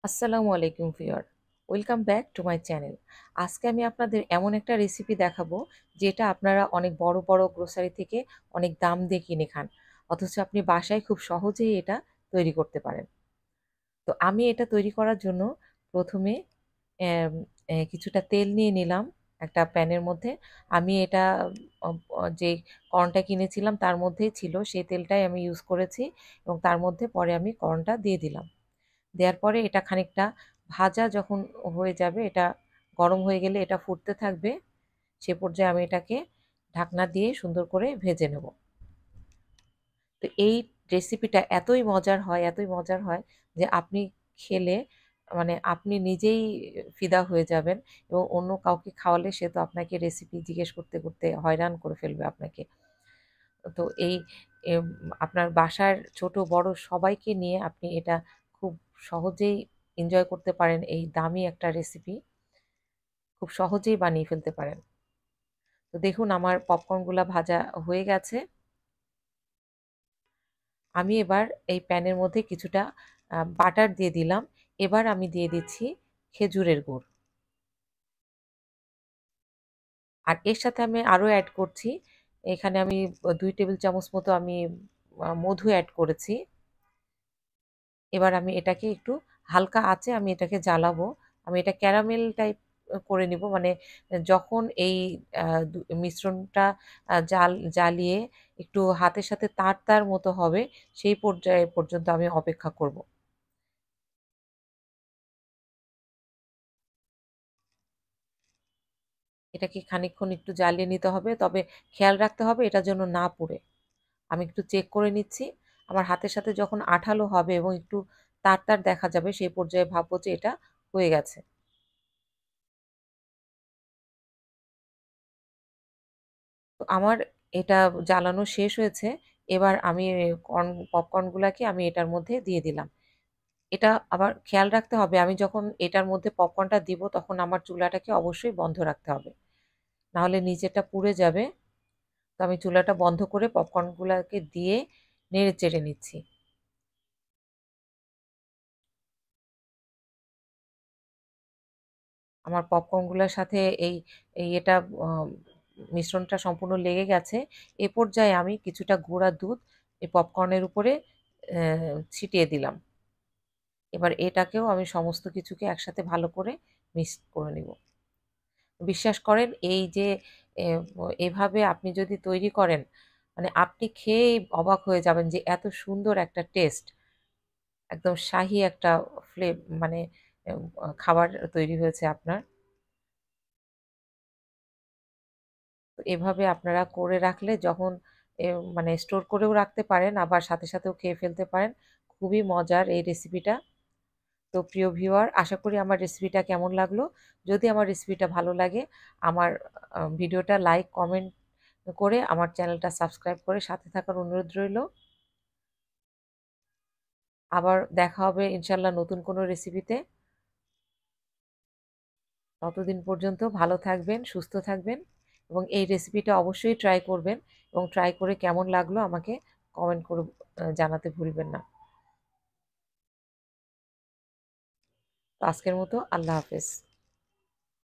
আসসালামু আলাইকুম viewer, welcome back to my channel. আজকে আমি আপনাদের এমন একটা রেসিপি দেখাবো যেটা আপনারা অনেক বড় বড় গ্রোসারি থেকে অনেক দাম দিয়ে কিনে খান, অথচ আপনি বাসায় খুব সহজেই এটা তৈরি করতে পারেন। তো আমি এটা তৈরি করার জন্য প্রথমে কিছুটা তেল নিয়ে নিলাম একটা প্যানের মধ্যে। আমি এটা যে কর্নটা কিনেছিলাম তার মধ্যেই ছিল, সেই তেলটাই আমি ইউজ করেছি এবং তার মধ্যে পরে আমি কর্নটা দিয়ে দিলাম। দেওয়ার পরে এটা খানিকটা ভাজা যখন হয়ে যাবে, এটা গরম হয়ে গেলে এটা ফুটতে থাকবে, সে পর্যায়ে আমি এটাকে ঢাকনা দিয়ে সুন্দর করে ভেজে নেব। তো এই রেসিপিটা এতই মজার হয় যে আপনি খেলে মানে আপনি নিজেই ফিদা হয়ে যাবেন, এবং অন্য কাউকে খাওয়ালে সে তো আপনাকে রেসিপি জিজ্ঞেস করতে করতে হয়রান করে ফেলবে আপনাকে। তো এই এম, আপনার বাসার ছোট বড় সবাইকে নিয়ে আপনি এটা খুব সহজেই এনজয় করতে পারেন। এই দামি একটা রেসিপি খুব সহজেই বানিয়ে ফেলতে পারেন। তো দেখুন আমার পপকর্নগুলা ভাজা হয়ে গেছে। আমি এবার এই প্যানের মধ্যে কিছুটা বাটার দিয়ে দিলাম। এবার আমি দিয়ে দিচ্ছি খেজুরের গুড়, আর এর সাথে আমি আরও অ্যাড করছি, এখানে আমি 2 টেবিল চামচ মতো আমি মধু অ্যাড করেছি। এবার আমি এটাকে একটু হালকা আঁচে আমি এটাকে জ্বালাবো। আমি এটা ক্যারামেল টাইপ করে নিব, মানে যখন এই মিশ্রণটা জ্বালিয়ে একটু হাতের সাথে তার তার মতো হবে, সেই পর্যায়ে পর্যন্ত আমি অপেক্ষা করব। এটাকে খানিকক্ষণ একটু জ্বালিয়ে নিতে হবে, তবে খেয়াল রাখতে হবে এটা যেন না পুড়ে। আমি একটু চেক করে নিচ্ছি। আমার হাতের সাথে যখন আঠালো হবে এবং একটু তার তার দেখা যাবে, সেই পর্যায়ে ভাববো যে এটা হয়ে গেছে। তো আমার এটা জ্বালানো শেষ হয়েছে। এবার আমি পপকর্নগুলাকে আমি এটার মধ্যে দিয়ে দিলাম। এটা আবার খেয়াল রাখতে হবে, আমি যখন এটার মধ্যে পপকর্নটা দিব তখন আমার চুলাটাকে অবশ্যই বন্ধ রাখতে হবে, নাহলে নিচেটা পুড়ে যাবে। তো আমি চুলাটা বন্ধ করে পপকর্নগুলাকে দিয়ে নেড়ে চেড়ে নিচ্ছি। আমার পপকর্নগুলোর সাথে এই এই এটা আহ, মিশ্রণটা সম্পূর্ণ লেগে গেছে। এ পর্যায়ে আমি কিছুটা গুঁড়া দুধ এই পপকর্নের উপরে ছিটিয়ে দিলাম। এবার এটাকেও আমি সমস্ত কিছুকে একসাথে ভালো করে মিক্স করে নিব। বিশ্বাস করেন, এই যে এ, এভাবে আপনি যদি তৈরি করেন, মানে আপনি খেয়েই অবাক হয়ে যাবেন যে এত সুন্দর একটা টেস্ট, একদম শাহি একটা মানে খাবার তৈরি হয়েছে আপনার। তো এভাবে আপনারা করে রাখলে যখন এ, মানে স্টোর করেও রাখতে পারেন, আবার সাথে সাথেও খেয়ে ফেলতে পারেন। খুবই মজার এই রেসিপিটা। তো প্রিয় ভিউয়ার, আশা করি আমার রেসিপিটা কেমন লাগলো। যদি আমার রেসিপিটা ভালো লাগে, আমার ভিডিওটা লাইক কমেন্ট করে আমার চ্যানেলটা সাবস্ক্রাইব করে সাথে থাকার অনুরোধ রইল। আবার দেখা হবে ইনশাল্লাহ নতুন কোনো রেসিপিতে। ততদিন পর্যন্ত ভালো থাকবেন, সুস্থ থাকবেন, এবং এই রেসিপিটা অবশ্যই ট্রাই করবেন, এবং ট্রাই করে কেমন লাগলো আমাকে কমেন্ট করে জানাতে ভুলবেন না। তো আজকের মতো আল্লাহ হাফেজ।